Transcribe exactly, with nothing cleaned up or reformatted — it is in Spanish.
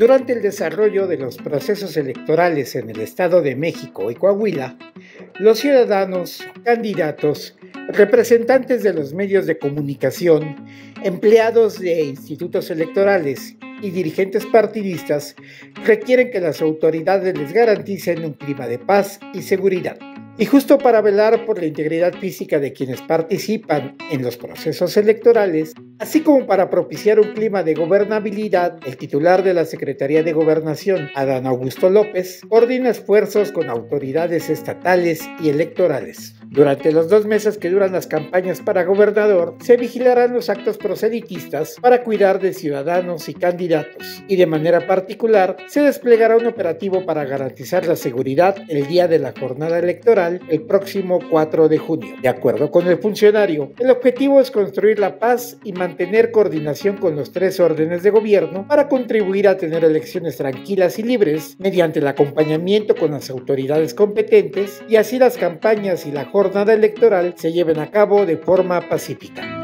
Durante el desarrollo de los procesos electorales en el Estado de México y Coahuila, los ciudadanos, candidatos, representantes de los medios de comunicación, empleados de institutos electorales y dirigentes partidistas requieren que las autoridades les garanticen un clima de paz y seguridad. Y justo para velar por la integridad física de quienes participan en los procesos electorales, así como para propiciar un clima de gobernabilidad, el titular de la Secretaría de Gobernación, Adán Augusto López, coordina esfuerzos con autoridades estatales y electorales. Durante los dos meses que duran las campañas para gobernador, se vigilarán los actos proselitistas para cuidar de ciudadanos y candidatos, y de manera particular, se desplegará un operativo para garantizar la seguridad el día de la jornada electoral el próximo cuatro de junio. De acuerdo con el funcionario, el objetivo es construir la paz y mantener coordinación con los tres órdenes de gobierno para contribuir a tener elecciones tranquilas y libres mediante el acompañamiento con las autoridades competentes y así las campañas y la jornada electoral se lleven a cabo de forma pacífica.